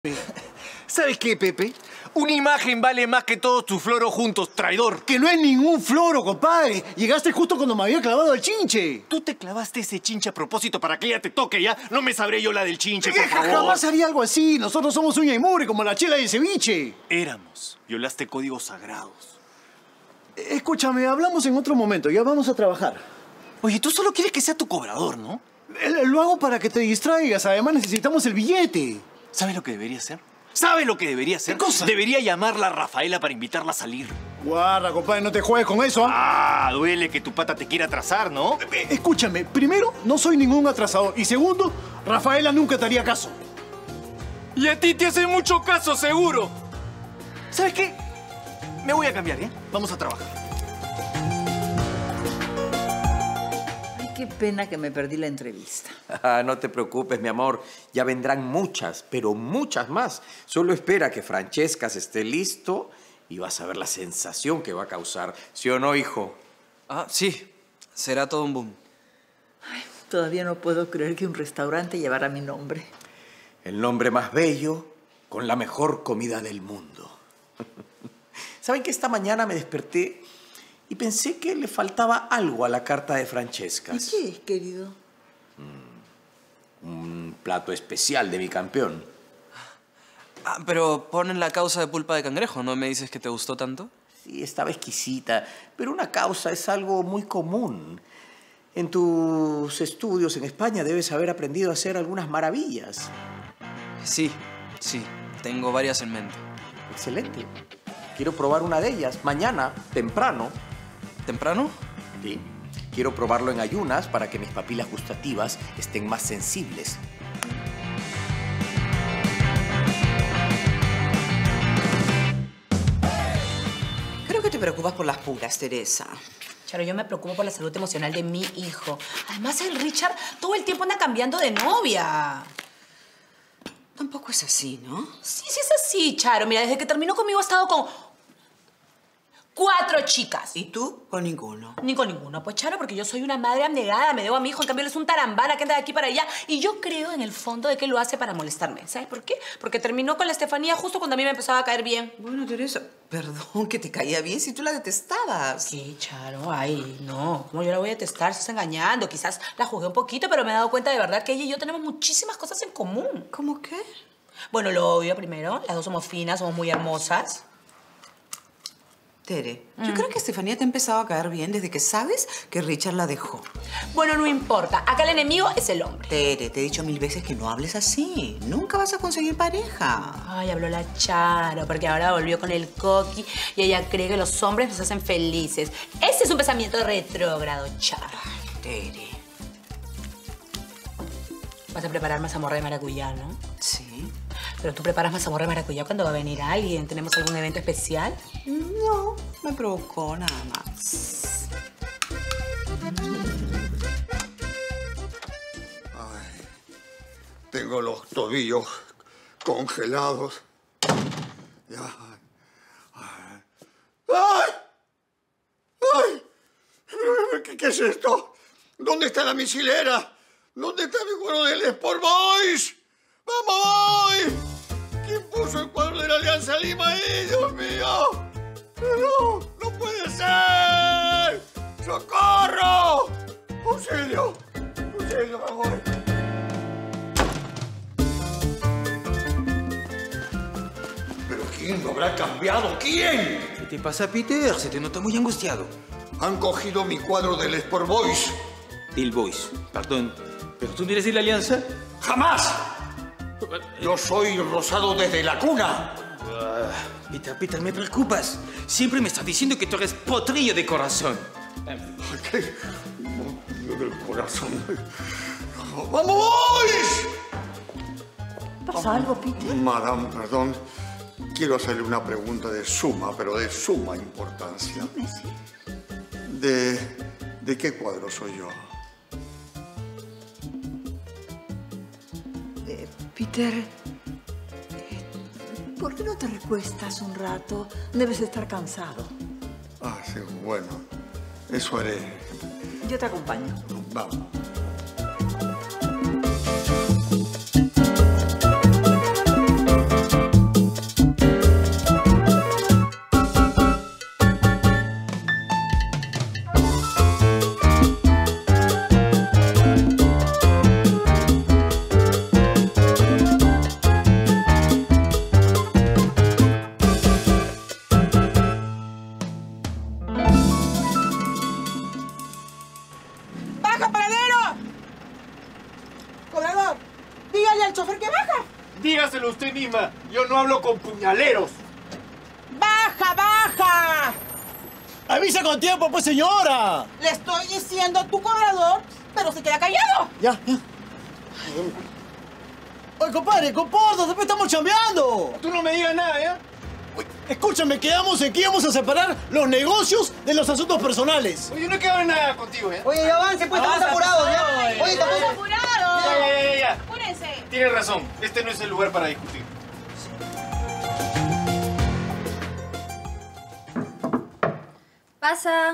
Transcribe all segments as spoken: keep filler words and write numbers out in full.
¿Sabes qué, Pepe? Una imagen vale más que todos tus floros juntos, traidor. Que no es ningún floro, compadre. Llegaste justo cuando me había clavado el chinche. Tú te clavaste ese chinche a propósito para que ella te toque, ¿ya? No me sabré yo la del chinche, por favor. Jamás haría algo así. Nosotros somos uña y mugre, como la chela y el ceviche. Éramos. Violaste códigos sagrados. Escúchame, hablamos en otro momento. Ya vamos a trabajar. Oye, tú solo quieres que sea tu cobrador, ¿no? Lo hago para que te distraigas. Además, necesitamos el billete. ¿Sabes lo que debería hacer? ¿Sabes lo que debería hacer? ¿Qué cosa? Debería llamarla a Rafaela para invitarla a salir. Guarda, compadre, no te juegues con eso. Ah, duele que tu pata te quiera atrasar, ¿no? Escúchame, primero, no soy ningún atrasador. Y segundo, Rafaela nunca te haría caso. Y a ti te hace mucho caso, seguro. ¿Sabes qué? Me voy a cambiar, ¿eh? Vamos a trabajar. Qué pena que me perdí la entrevista. Ah, no te preocupes, mi amor. Ya vendrán muchas, pero muchas más. Solo espera que Francescas esté listo y vas a ver la sensación que va a causar. ¿Sí o no, hijo? Ah, sí. Será todo un boom. Ay, todavía no puedo creer que un restaurante llevara mi nombre. El nombre más bello con la mejor comida del mundo. ¿Saben que esta mañana me desperté y pensé que le faltaba algo a la carta de Francescas? ¿Y qué es, querido? Mm, un plato especial de mi campeón. Ah, pero ponen la causa de pulpa de cangrejo, ¿no me dices que te gustó tanto? Sí, estaba exquisita, pero una causa es algo muy común. En tus estudios en España debes haber aprendido a hacer algunas maravillas. Sí, sí. Tengo varias en mente. Excelente. Quiero probar una de ellas mañana, temprano. ¿Temprano? Sí. Quiero probarlo en ayunas para que mis papilas gustativas estén más sensibles. Creo que te preocupas por las puras, Teresa. Charo, yo me preocupo por la salud emocional de mi hijo. Además, el Richard todo el tiempo anda cambiando de novia. Tampoco es así, ¿no? Sí, sí es así, Charo. Mira, desde que terminó conmigo ha estado con cuatro chicas. ¿Y tú? Con ninguno. Ni con ninguno. Pues, Charo, porque yo soy una madre abnegada, me debo a mi hijo. En cambio, él es un tarambana que anda de aquí para allá. Y yo creo en el fondo de que lo hace para molestarme. ¿Sabes por qué? Porque terminó con la Estefanía justo cuando a mí me empezaba a caer bien. Bueno, Teresa, perdón que te caía bien si tú la detestabas. ¿Qué, Charo? Ay, no. ¿Cómo yo la voy a detestar? Se está engañando. Quizás la jugué un poquito, pero me he dado cuenta de verdad que ella y yo tenemos muchísimas cosas en común. ¿Cómo qué? Bueno, lo obvio primero. Las dos somos finas, somos muy hermosas. Tere, yo creo que Estefanía te ha empezado a caer bien desde que sabes que Richard la dejó. Bueno, no importa. Acá el enemigo es el hombre. Tere, te he dicho mil veces que no hables así. Nunca vas a conseguir pareja. Ay, habló la Charo, porque ahora volvió con el coqui y ella cree que los hombres nos hacen felices. Ese es un pensamiento retrógrado, Charo. Ay, Tere. Vas a preparar mazamorra de maracuyá, ¿no? Sí. Pero tú preparas mazamorra de maracuyá cuando va a venir alguien. ¿Tenemos algún evento especial? No, me provocó nada más. Ay, tengo los tobillos congelados. Ya. Ay. ¡Ay! ¡Ay! ¿Qué, qué es esto? ¿Dónde está la misilera? ¿Dónde está mi cuadro del Sport Boys? ¡Vamos! ¿Quién puso el cuadro de la Alianza Lima ahí, Dios mío? ¡No! ¡No puede ser! ¡Socorro! ¡Auxilio! ¡Auxilio, me voy! ¿Pero quién lo habrá cambiado? ¿Quién? ¿Qué te pasa, Peter? Se te nota muy angustiado. Han cogido mi cuadro del Sport Boys. Del Boys, perdón. ¿Pero tú no eres de la Alianza? ¡Jamás! Yo soy rosado desde la cuna. Uh, Peter, Peter, me preocupas. Siempre me estás diciendo que tú eres potrillo de corazón. ¿Qué? Del corazón. ¡Vamos, boys! ¿Pasa algo, Peter? Madame, perdón. Quiero hacerle una pregunta de suma, pero de suma importancia. ¿De, de qué cuadro soy yo? Eh, Peter, eh, ¿por qué no te recuestas un rato? Debes estar cansado. Ah, sí, bueno. Eso haré. Yo te acompaño. Vamos. Nima. Yo no hablo con puñaleros. ¡Baja, baja! ¡Avisa con tiempo, pues, señora! Le estoy diciendo a tu cobrador, pero se queda callado. Ya, ya. Oye, compadre, compórtate, después estamos chambeando. Tú no me digas nada, ¿ya? Oye, escúchame, quedamos aquí, vamos a separar los negocios de los asuntos personales. Oye, no quiero ver nada contigo, ¿eh? Oye, ya avance, pues, estamos apurados, ¿ya? Oye, ¡Estamos estamos... apurados! Ya, ya, ya, ya. ¡Apúrense! Tienes razón. Este no es el lugar para discutir. Pasa.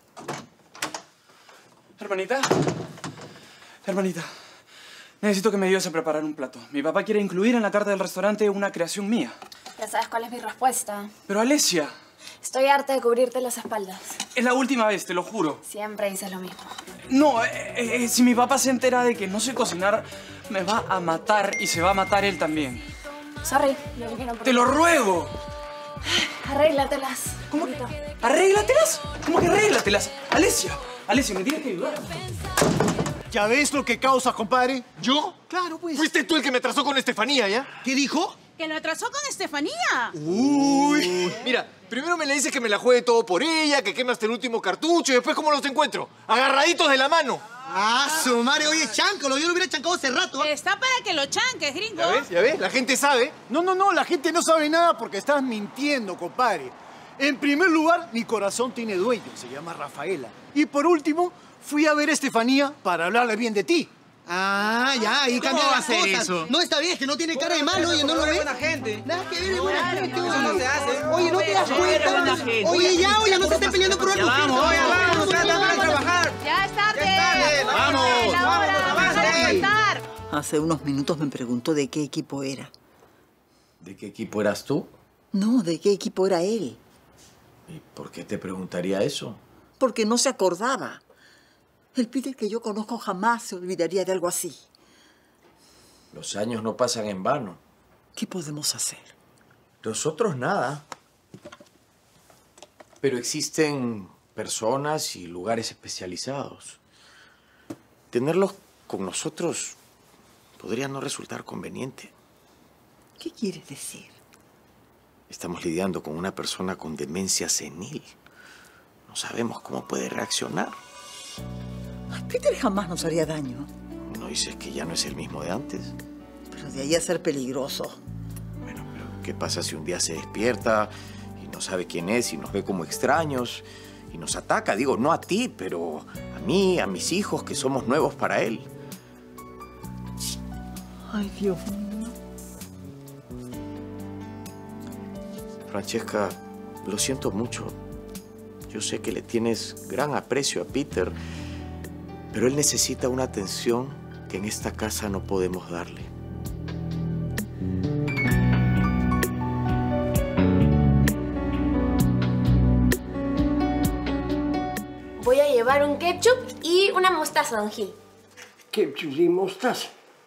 Hermanita. Hermanita. Necesito que me ayudes a preparar un plato. Mi papá quiere incluir en la carta del restaurante una creación mía. Ya sabes cuál es mi respuesta. Pero Alesia, Estoy harta de cubrirte las espaldas. es la última vez, te lo juro. Siempre dices lo mismo. No, eh, eh, si mi papá se entera de que no sé cocinar, me va a matar y se va a matar él también. Sorry, yo no quiero... ¡Te lo ruego! Arréglatelas. ¿Cómo que? ¿Arréglatelas? ¿Cómo que arréglatelas? Alesia, Alesia, me tienes que ayudar. ¿Ya ves lo que causas, compadre? ¿Yo? Claro, pues. Fuiste tú el que me atrasó con Estefanía, ¿ya? ¿Qué dijo? Que lo atrasó con Estefanía. Uy. Mira, primero me le dices que me la juegue todo por ella, que queme hasta el último cartucho, y después ¿cómo los encuentro? Agarraditos de la mano. Ah, su madre, oye, cháncalo. Yo lo hubiera chancado hace rato. ¿eh? Está para que lo chanques, gringo. ¿Ya ves? ¿Ya ves? La gente sabe. No, no, no, la gente no sabe nada porque estás mintiendo, compadre. En primer lugar, mi corazón tiene dueño, se llama Rafaela. Y por último, fui a ver a Estefanía para hablarle bien de ti. Ah, ya, ahí cambia va a las hacer cosas. eso? No, está bien, es que no tiene cara de malo, oye, ¿no lo ves? buena gente. Nada que ver, es buena gente, Eso oye. no se hace. Oye, ¿no te das Eres buena cuenta? gente. Oye, ya, oye, no se estén peleando por algo. Ya vamos, oye, vamos, trata de trabajar. Ya es tarde. Ya es tarde, vamos, La hora, vamos, vamos a avance. despertar. Hace unos minutos me preguntó de qué equipo era. ¿De qué equipo eras tú? No, de qué equipo era él. ¿Y por qué te preguntaría eso? Porque no se acordaba. El Peter que yo conozco jamás se olvidaría de algo así. Los años no pasan en vano. ¿Qué podemos hacer? Nosotros nada. Pero existen personas y lugares especializados. Tenerlos con nosotros podría no resultar conveniente. ¿Qué quieres decir? Estamos lidiando con una persona con demencia senil. No sabemos cómo puede reaccionar. Ay, Peter jamás nos haría daño. ¿No dices que ya no es el mismo de antes? Pero de ahí a ser peligroso. Bueno, pero ¿qué pasa si un día se despierta y no sabe quién es y nos ve como extraños y nos ataca? Digo, no a ti, pero a mí, a mis hijos, que somos nuevos para él. Ay, Dios mío. Francesca, lo siento mucho. Yo sé que le tienes gran aprecio a Peter, pero él necesita una atención que en esta casa no podemos darle. Voy a llevar un ketchup y una mostaza, don Gil. Ketchup y mostaza.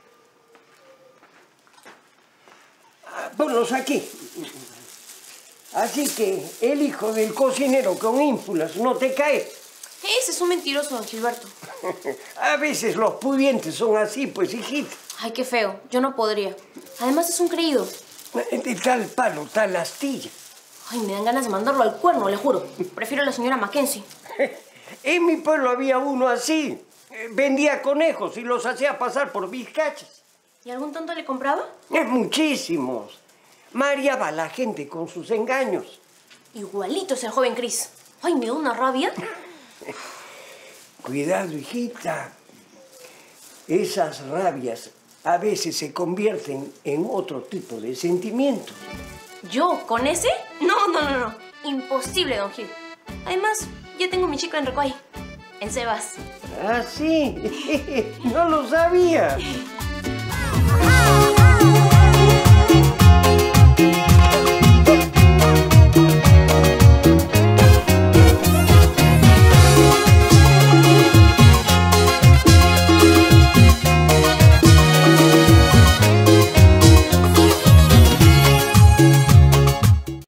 Ah, ponlos aquí. Así que el hijo del cocinero con ínfulas no te cae. Ese es un mentiroso, don Gilberto. A veces los pudientes son así, pues, hijita. Ay, qué feo. Yo no podría. Además, es un creído. De tal palo, tal astilla. Ay, me dan ganas de mandarlo al cuerno, le juro. Prefiero a la señora Mackenzie. En mi pueblo había uno así. Vendía conejos y los hacía pasar por vizcachas. ¿Y algún tonto le compraba? Es muchísimos. Mareaba a la gente con sus engaños. Igualito es el joven Chris. Ay, me da una rabia. Cuidado, hijita. Esas rabias a veces se convierten en otro tipo de sentimientos. ¿Yo? ¿Con ese? No, no, no, no. Imposible, don Gil. Además, ya tengo mi chico en Recoay. En Sebas. Ah, sí. No lo sabía.